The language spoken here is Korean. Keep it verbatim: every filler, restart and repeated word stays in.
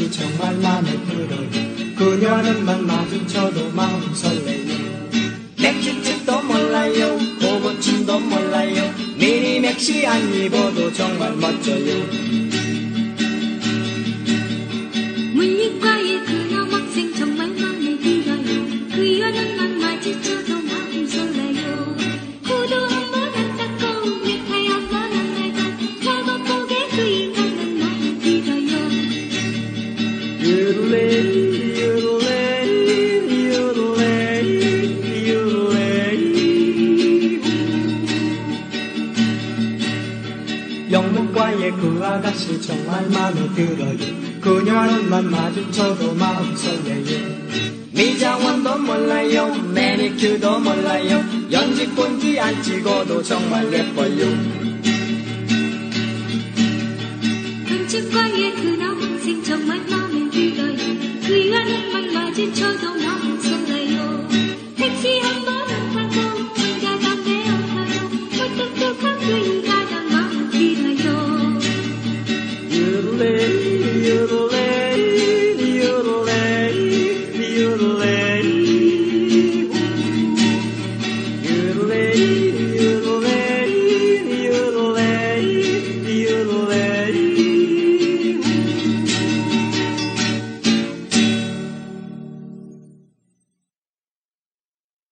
아가씨 정말 마음에 들어요. 그녀는 만 마주쳐도 마음 설레요. 맥주집도 몰라요, 고급춤도 몰라요. 미니 맥시 안 입어도 정말 멋져요. 물리과의 그 남학생 정말 마음에 들어요. 그녀는 만 마주쳐도 마음 설레요. 구두 한 번 안 닦고 넥타이 한 번 안 달고 작업복에 그 인간은 마음에 들어요. 유레이 유레이 유레이 유레이. 영문과의 그 아가씨 정말 마음에 들어요. 그녀는만 마주쳐도 마음 설레요. 미장원도 몰라요, 매니큐도 몰라요. 연지본지 안 찍어도 정말 예뻐요. 건축과의 그 남학생 정말 마음에 들어요. 그녀는만 마주쳐도 마음 설레요. 택시 한 번 안 타고 혼자 담배 안 타고 무뚝뚝한 그